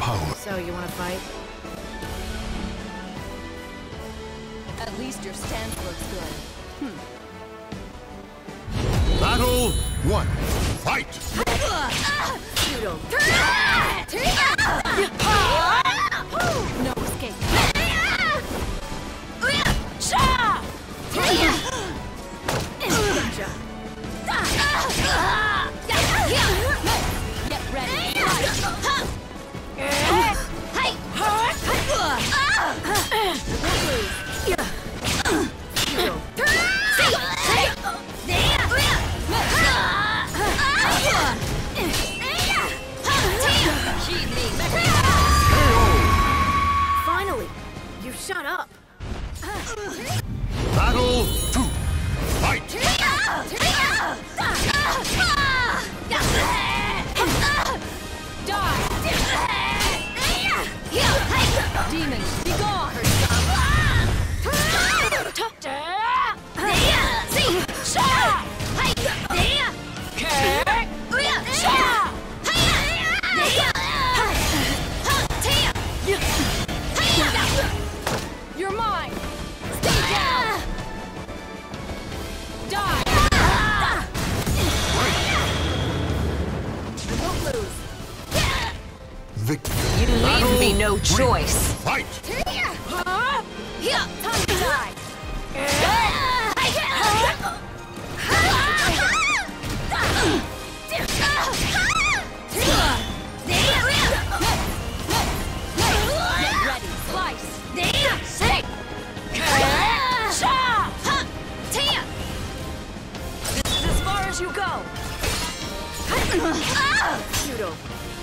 power. So, you wanna fight? At least your stance looks good. Battle 1. Fight! Judo. No escape. Get ready. Finally! You shut up! Battle 2. Fight! Demon, be gone! You're mine! Stay down! Die! I won't lose. Victory. You leave Battle me no 3. choice. Fight! Time to die! Get ready, slice! This is as far as you go! Judo.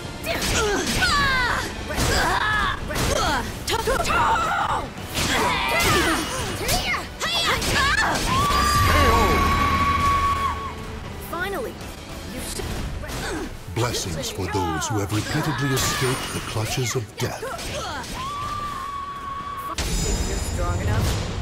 Finally! You Blessings for those who have repeatedly escaped the clutches of death. think you're strong enough?